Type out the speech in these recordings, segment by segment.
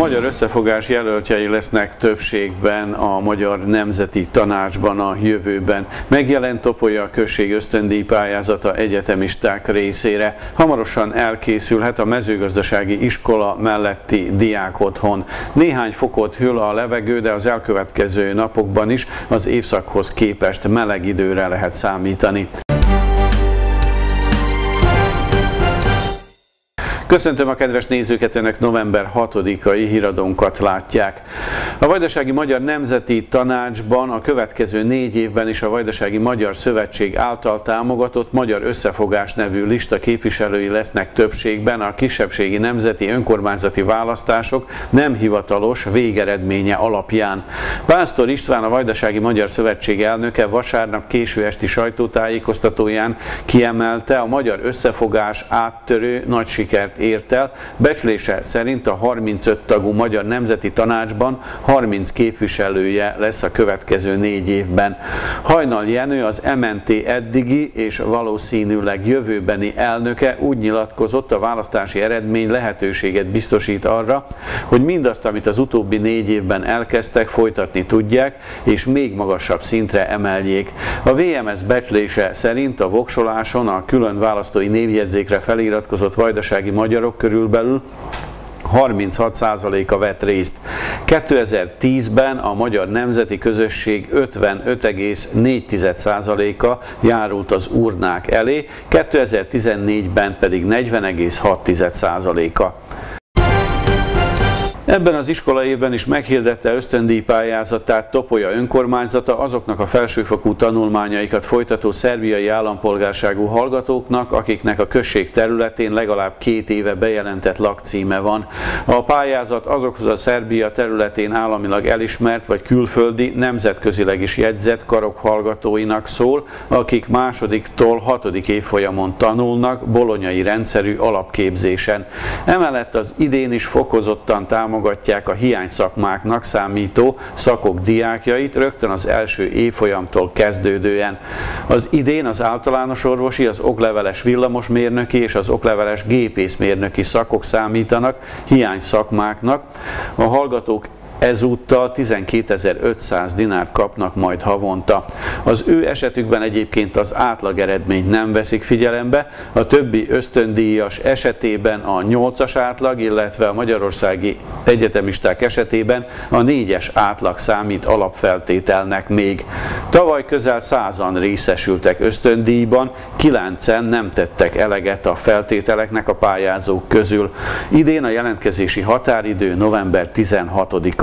Magyar Összefogás jelöltjei lesznek többségben a Magyar Nemzeti Tanácsban a jövőben. Megjelent Topolya község ösztöndíj pályázata egyetemisták részére. Hamarosan elkészülhet a mezőgazdasági iskola melletti diákotthon. Néhány fokot hűl a levegő, de az elkövetkező napokban is az évszakhoz képest meleg időre lehet számítani. Köszöntöm a kedves nézőket, önök november 6-ai híradónkat látják. A Vajdasági Magyar Nemzeti Tanácsban a következő 4 évben is a Vajdasági Magyar Szövetség által támogatott Magyar Összefogás nevű lista képviselői lesznek többségben a kisebbségi nemzeti önkormányzati választások nem hivatalos végeredménye alapján. Pásztor István, a Vajdasági Magyar Szövetség elnöke vasárnap késő esti sajtótájékoztatóján kiemelte, a Magyar Összefogás áttörő nagy sikert ért el. Becslése szerint a 35 tagú Magyar Nemzeti Tanácsban 30 képviselője lesz a következő 4 évben. Hajnal Jenő, az MNT eddigi és valószínűleg jövőbeni elnöke úgy nyilatkozott, a választási eredmény lehetőséget biztosít arra, hogy mindazt, amit az utóbbi 4 évben elkezdtek, folytatni tudják, és még magasabb szintre emeljék. A VMS becslése szerint a voksoláson a külön választói névjegyzékre feliratkozott vajdasági magyarok körülbelül 36%-a vett részt. 2010-ben a magyar nemzeti közösség 55,4%-a járult az urnák elé, 2014-ben pedig 40,6%-a. Ebben az iskola évben is meghirdette ösztöndíj pályázatát Topolya önkormányzata azoknak a felsőfokú tanulmányaikat folytató szerbiai állampolgárságú hallgatóknak, akiknek a község területén legalább 2 éve bejelentett lakcíme van. A pályázat azokhoz a Szerbia területén államilag elismert vagy külföldi, nemzetközileg is jegyzett karok hallgatóinak szól, akik másodiktól 6. évfolyamon tanulnak bolonyai rendszerű alapképzésen. Emellett az idén is fokozottan támogatják a hiányszakmáknak számító szakok diákjait rögtön az első évfolyamtól kezdődően. Az idén az általános orvosi, az okleveles villamosmérnöki és az okleveles gépészmérnöki szakok számítanak hiányszakmáknak. A hallgatók ezúttal 12.500 dinárt kapnak majd havonta. Az ő esetükben egyébként az átlag eredményt nem veszik figyelembe, a többi ösztöndíjas esetében a 8-as átlag, illetve a magyarországi egyetemisták esetében a 4-es átlag számít alapfeltételnek még. Tavaly közel 100-an részesültek ösztöndíjban, 9-en nem tettek eleget a feltételeknek a pályázók közül. Idén a jelentkezési határidő november 16-a.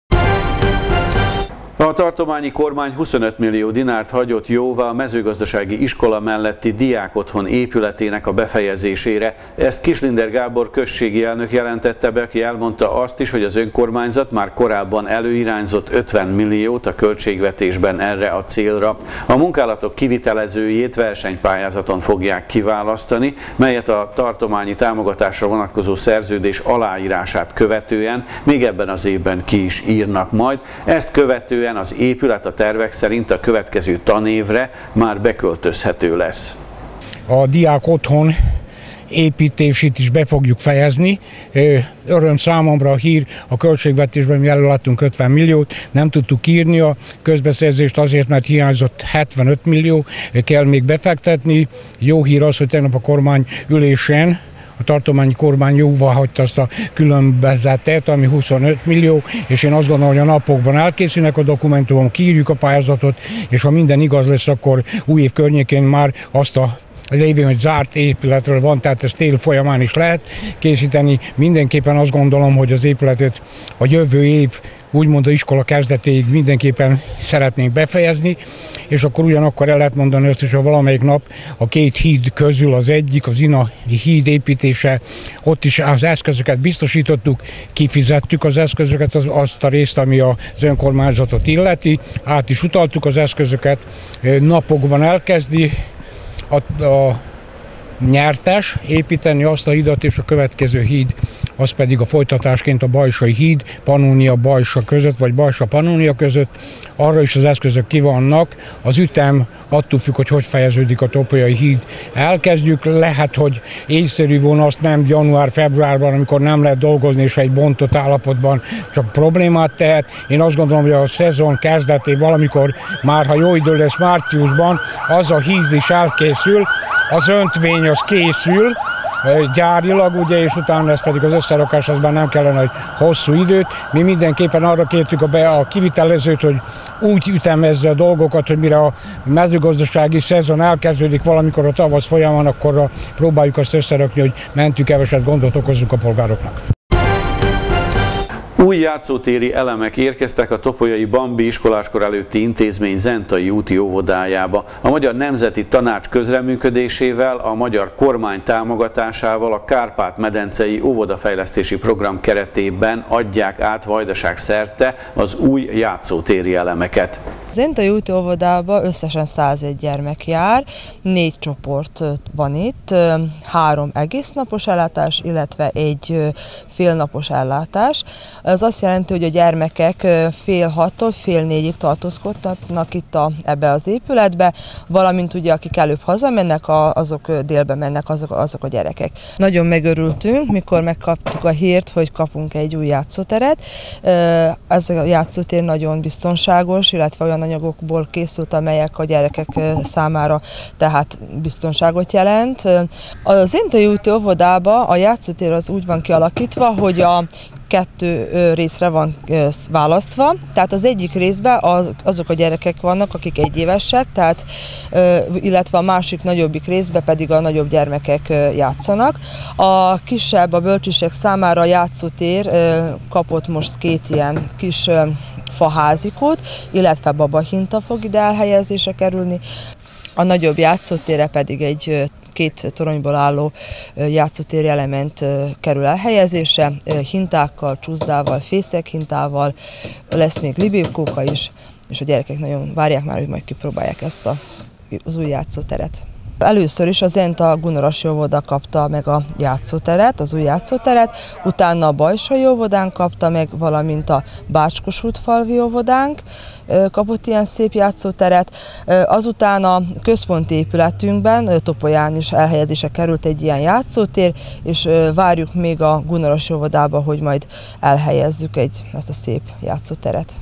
A tartományi kormány 25 millió dinárt hagyott jóvá a mezőgazdasági iskola melletti diákotthon épületének a befejezésére. Ezt Kislinder Gábor községi elnök jelentette be, aki elmondta azt is, hogy az önkormányzat már korábban előirányzott 50 milliót a költségvetésben erre a célra. A munkálatok kivitelezőjét versenypályázaton fogják kiválasztani, melyet a tartományi támogatásra vonatkozó szerződés aláírását követően még ebben az évben ki is írnak majd. Ezt követően az épület a tervek szerint a következő tanévre már beköltözhető lesz. A diák otthon építését is be fogjuk fejezni. Öröm számomra a hír, a költségvetésben mi előadtunk 50 milliót, nem tudtuk írni a közbeszerzést azért, mert hiányzott 75 millió, kell még befektetni. Jó hír az, hogy tegnap a kormány ülésen a tartományi kormány jóvá hagyta azt a különbözetet, ami 25 millió, és én azt gondolom, hogy a napokban elkészülnek a dokumentumok, kiírjuk a pályázatot, és ha minden igaz lesz, akkor új év környékén már azt a lévén, hogy zárt épületről van, tehát ezt tél folyamán is lehet készíteni. Mindenképpen azt gondolom, hogy az épületet a jövő év, úgymond az iskola kezdetéig mindenképpen szeretnénk befejezni, és akkor ugyanakkor el lehet mondani azt is, hogy valamelyik nap a 2 híd közül az egyik, az Ina híd építése, ott is az eszközöket biztosítottuk, kifizettük az eszközöket, azt a részt, ami az önkormányzatot illeti, át is utaltuk az eszközöket, napokban elkezdi a nyertes építeni azt a hidat, és a következő híd az pedig a folytatásként a Bajsai híd, Pannonia-Bajsa között, vagy Bajsa-Pannonia között. Arra is az eszközök ki vannak. Az ütem attól függ, hogy fejeződik a Topolyai híd. Elkezdjük, lehet, hogy észszerű volna azt nem január-februárban, amikor nem lehet dolgozni, és egy bontott állapotban csak problémát tehet. Én azt gondolom, hogy a szezon kezdetén valamikor már, ha jó idő lesz márciusban, az a híd is elkészül, az öntvény az készül, gyárilag, ugye, és utána ez pedig az összerakás, az már nem kellene, hogy hosszú időt. Mi mindenképpen arra kértük a kivitelezőt, hogy úgy ütemezze a dolgokat, hogy mire a mezőgazdasági szezon elkezdődik valamikor a tavasz folyamán, akkor próbáljuk azt összerakni, hogy mentünk keveset gondot okozzunk a polgároknak. Új játszótéri elemek érkeztek a topolyai Bambi iskoláskor előtti intézmény Zentai úti óvodájába. A Magyar Nemzeti Tanács közreműködésével, a magyar kormány támogatásával a Kárpát-medencei óvodafejlesztési program keretében adják át Vajdaság szerte az új játszótéri elemeket. Az Zentai úti óvodába összesen 101 gyermek jár, 4 csoport van itt, 3 egésznapos ellátás, illetve 1 félnapos ellátás. Ez azt jelenti, hogy a gyermekek fél 6-tól fél 4-ig tartózkodnak itt ebbe az épületbe, valamint ugye akik előbb hazamennek, azok délbe mennek, azok a gyerekek. Nagyon megörültünk, mikor megkaptuk a hírt, hogy kapunk egy új játszóteret. Ez a játszótér nagyon biztonságos, illetve olyan anyagokból készült, amelyek a gyerekek számára tehát biztonságot jelent. A Zentai úti óvodába a játszótér az úgy van kialakítva, hogy a 2 részre van választva, tehát az egyik részben azok a gyerekek vannak, akik 1 évesek, tehát, illetve a másik nagyobbik részben pedig a nagyobb gyermekek játszanak. A kisebb, a bölcsisek számára a játszótér kapott most 2 ilyen kis faházikót, illetve babahinta fog ide elhelyezésre kerülni. A nagyobb játszótérre pedig egy 2 toronyból álló játszótéri element kerül elhelyezésre, hintákkal, csúszdával, fészek-hintával, lesz még libérkóka is, és a gyerekek nagyon várják már, hogy majd kipróbálják ezt az új játszóteret. Először is a Zenta Gunorasi óvoda kapta meg a játszóteret, az új játszóteret, utána a Bajsai óvodánk kapta meg, valamint a Bács-Kossuth-falvi óvodánk kapott ilyen szép játszóteret. Azután a központi épületünkben, Topolyán is elhelyezésre került egy ilyen játszótér, és várjuk még a Gunorasi óvodába, hogy majd elhelyezzük ezt a szép játszóteret.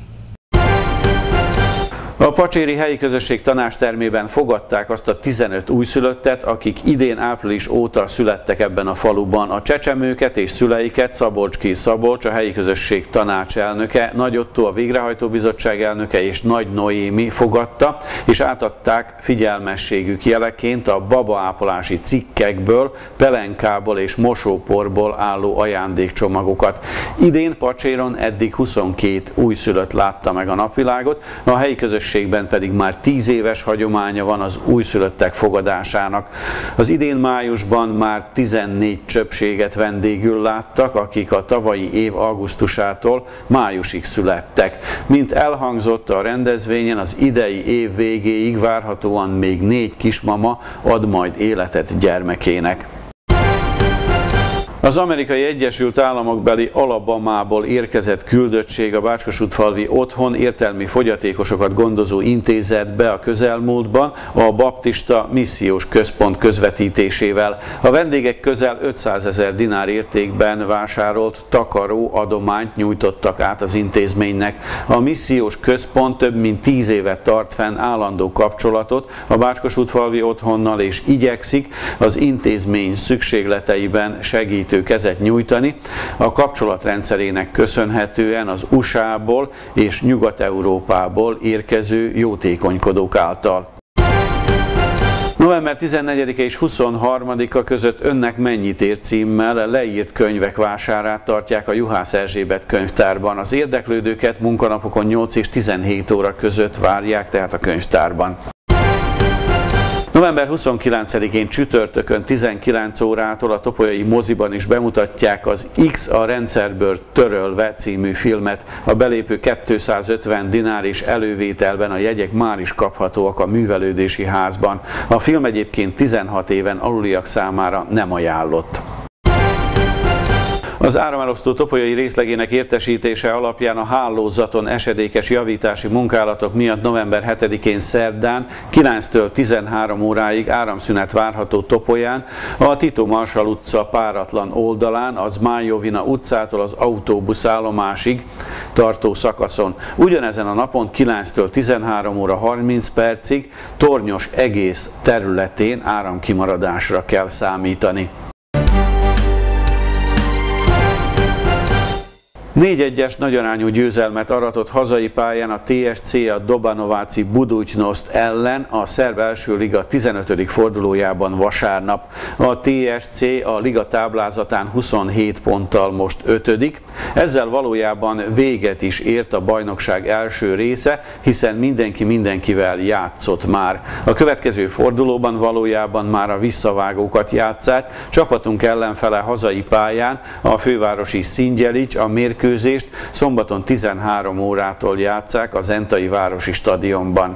A Pacséri helyi közösség tanácstermében fogadták azt a 15 újszülöttet, akik idén április óta születtek ebben a faluban. A csecsemőket és szüleiket Szabolcski Szabolcs, a helyi közösség tanácselnöke, Nagy Ottó, a végrehajtó bizottság elnöke és Nagy Noémi fogadta, és átadták figyelmességük jeleként a babaápolási cikkekből, pelenkából és mosóporból álló ajándékcsomagokat. Idén Pacséron eddig 22 újszülött látta meg a napvilágot, a helyi közösségben pedig már 10 éves hagyománya van az újszülöttek fogadásának. Az idén májusban már 14 csöpséget vendégül láttak, akik a tavalyi év augusztusától májusig születtek. Mint elhangzott a rendezvényen, az idei év végéig várhatóan még 4 kismama ad majd életet gyermekének. Az Amerikai Egyesült Államokbeli Alabamából érkezett küldöttség a Bács-Kossuth-falvi otthon értelmi fogyatékosokat gondozó intézetbe a közelmúltban a Baptista Missziós Központ közvetítésével. A vendégek közel 500 000 dinár értékben vásárolt takaró adományt nyújtottak át az intézménynek. A Missziós Központ több mint 10 éve tart fenn állandó kapcsolatot a Bács-Kossuth-falvi otthonnal, és igyekszik az intézmény szükségleteiben segítő kezet nyújtani. A kapcsolatrendszerének köszönhetően az USA-ból és Nyugat-Európából érkező jótékonykodók által. November 14-e és 23-a között Önnek mennyit ér címmel leírt könyvek vásárát tartják a Juhász Erzsébet könyvtárban. Az érdeklődőket munkanapokon 8 és 17 óra között várják tehát a könyvtárban. November 29-én csütörtökön 19 órától a topolyai moziban is bemutatják az X a rendszerből törölve című filmet. A belépő 250 dinár és elővételben a jegyek már is kaphatóak a művelődési házban. A film egyébként 16 éven aluliak számára nem ajánlott. Az áramelosztó topolyai részlegének értesítése alapján a hálózaton esedékes javítási munkálatok miatt november 7-én szerdán 9-től 13 óráig áramszünet várható Topolyán, a Tito Marsall utca páratlan oldalán, az Zmájovina utcától az autóbuszállomásig tartó szakaszon. Ugyanezen a napon 9-től 13 óra 30 percig Tornyos egész területén áramkimaradásra kell számítani. 4-1-es nagyarányú győzelmet aratott hazai pályán a TSC a Dobanováci Budućnost ellen a szerb első liga 15. fordulójában vasárnap. A TSC a liga táblázatán 27 ponttal most 5. Ezzel valójában véget is ért a bajnokság első része, hiszen mindenki mindenkivel játszott már. A következő fordulóban valójában már a visszavágókat játsszák. Csapatunk ellenfele hazai pályán a fővárosi Színgyelics, a mérkőzést szombaton 13 órától játsszák a Zentai Városi Stadionban.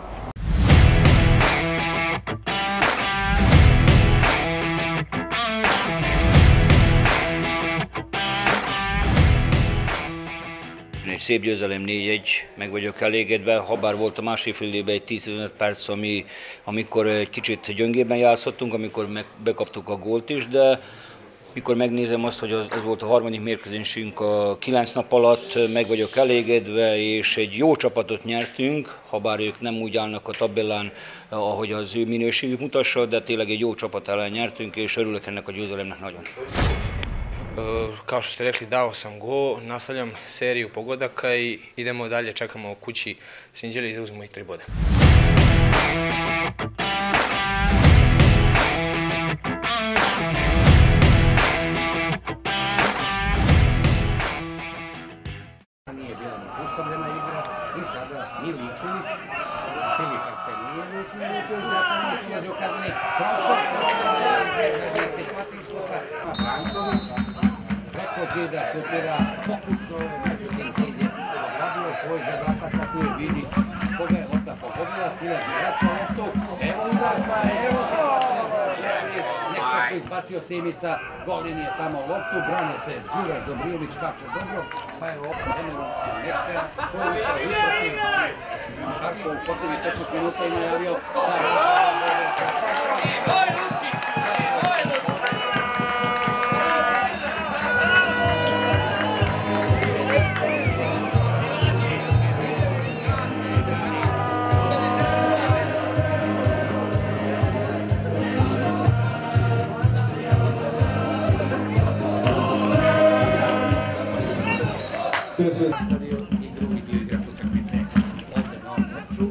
Egy szép győzelem 4-1, meg vagyok elégedve, habár volt a másik fél időben egy 10-15 perc, amikor egy kicsit gyöngében játszottunk, amikor bekaptuk a gólt is, de mikor megnézem azt, hogy ez volt a harmadik mérkőzésünk a 9 nap alatt, meg vagyok elégedve, és egy jó csapatot nyertünk, habár ők nem úgy állnak a tabellán, ahogy az ő minőségük mutassa, de tényleg egy jó csapat ellen nyertünk, és örülök ennek a győzelemnek nagyon. Kao što ste rekli, dao sam gol, nastavljam seriju pogodaka i idemo dalje, čekamo kući Sinđeli da uzmemo i 3 boda. Nije bila zaustavljena igra i sada Miličević, Filip Arsenijević, Miličević, Račanić ulazi u kazneni prostor, gdje se hvati iskoka, Branković, preko zida šutira, pokušao je, međutim Zid je odradio svoj zadatak, a tu je Vidić, koga je lopta pogodila, silazi vraća loptu, evo udarca, evo nekako izbacio Simica, Golin je tamo loptu, brane se Đuraš Dobrijević, kače dobro, pa je opet Emerom Neka, koji se uprotiv Šarko u posljednjih 15 minuta i najavio da je nastavio i drugi dio igrač utakmice. Ovdje na ovom meču.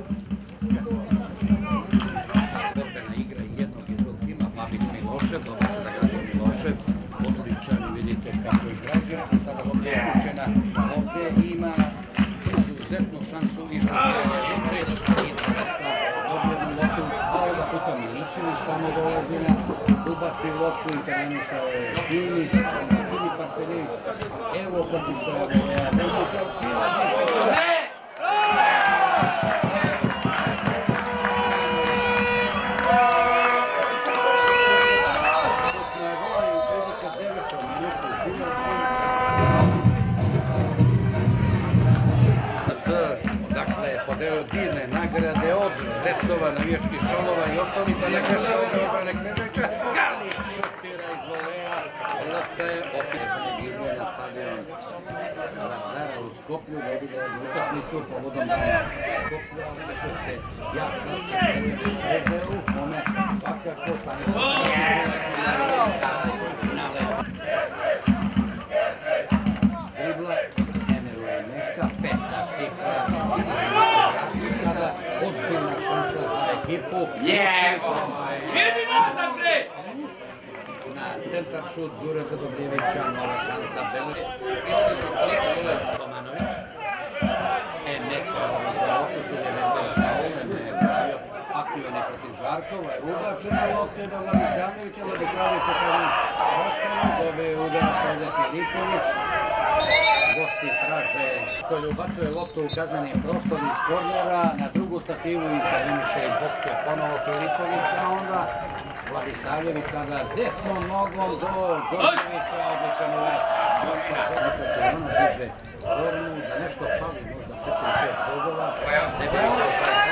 Borbena igra i jednog i drugog tima. Babić Milošev, dobro se zagradio Milošev. Odličan, vidite kako je građen. I sada lopta je uključena. Ovdje ima izuzetnu šansu i šutiranje Ličić. Izvrta dobio jednu loptu. A ovoga puta Miličević tamo dolazi na ubaci loptu. Intervenisao je Simić. Filip Arsenijević. Evo pokušao je Bendića, silazi šutura. Dakle, podelio divne nagrade od dresova, navijačkih šalova i ostali sa nekaša odbrane Kneževića. Galić šutira iz voleja, lopta je opet izgleda na stadion u Skoplju, dobila jednu utakmicu povodom dana Skoplja, očekuje se jak sastav Zvezde u kome svakako dribla, Emeru je Neka, petaški sada ozbiljna šansa za ekipu. Na centar šut Đuraša Dobrijevića, nova šansa Belić. Tomanović. Neka na loptu su je vezao faul, bio aktivan je protiv Žarkova, je ubačena lopta do Vladisavljevića, Vladisavljević je kada ostalo, dobije udarac ovdje Filipović. Gosti traže, koji ubacuje loptu u kazneni prostor iz kornera, na drugu stativu interveniše i boksuje ponovo Filipovića, a onda Vladisavljević sada desnom nogom do Đorđevića, odličan uvet. nekako ono diže formu, da nešto fali, možda 4-5 bodova, ne bi bilo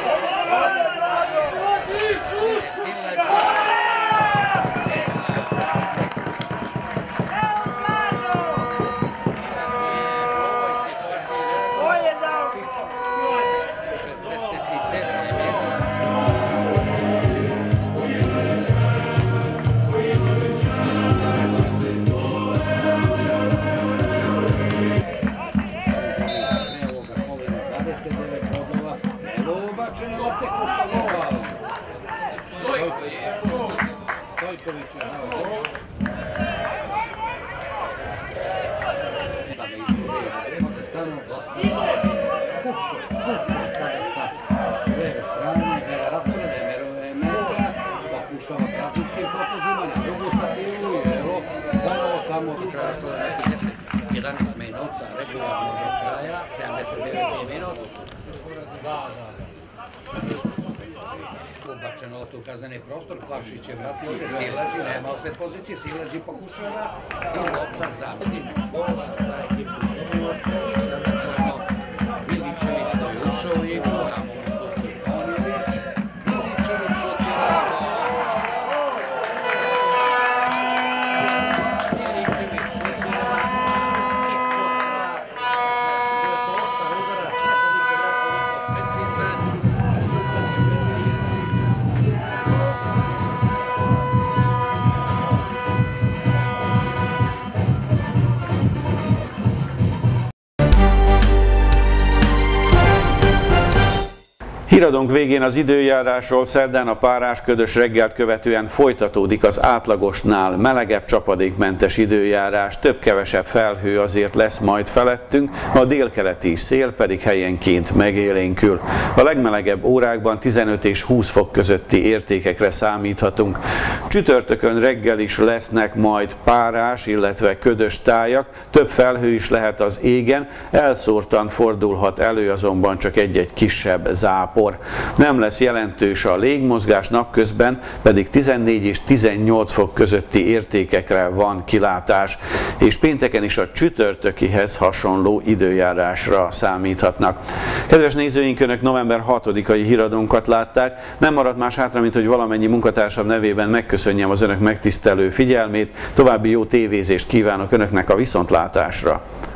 Stojković je dao gol. Da me izgleda, može samo ostati. Skupo sada sa leve strane, gleda razgleda Emerga, pokušava krazičkim potezima na drugu stativu i evo, ponovo tamo do kraja, to je neki 11 minuta, regularno do kraja, 79 minuta. Ubačeno loptu u kazneni prostor, Plavšić je vratio se Silađi, nema se pozicije, Silađi pokušava i lopta zatim gola za ekipu Zubinovaca i sada kojemo Milićević koji je ušao u igru, tamo u slučaju Konjević, Milićević šutira Milićević šutira i šutira, to je to ostar udarac, nekoliko precizan. Híradónk végén az időjárásról. Szerdán a párás, ködös reggelt követően folytatódik az átlagosnál melegebb, csapadékmentes időjárás, több-kevesebb felhő azért lesz majd felettünk, a délkeleti szél pedig helyenként megélénkül. A legmelegebb órákban 15 és 20 fok közötti értékekre számíthatunk. Csütörtökön reggel is lesznek majd párás, illetve ködös tájak, több felhő is lehet az égen, elszórtan fordulhat elő azonban csak egy-egy kisebb zápor. Nem lesz jelentős a légmozgás, napközben pedig 14 és 18 fok közötti értékekre van kilátás, és pénteken is a csütörtökihez hasonló időjárásra számíthatnak. Kedves nézőink, Önök november 6-ai híradónkat látták, nem maradt más hátra, mint hogy valamennyi munkatársam nevében megköszönjem az Önök megtisztelő figyelmét, további jó tévézést kívánok Önöknek a viszontlátásra.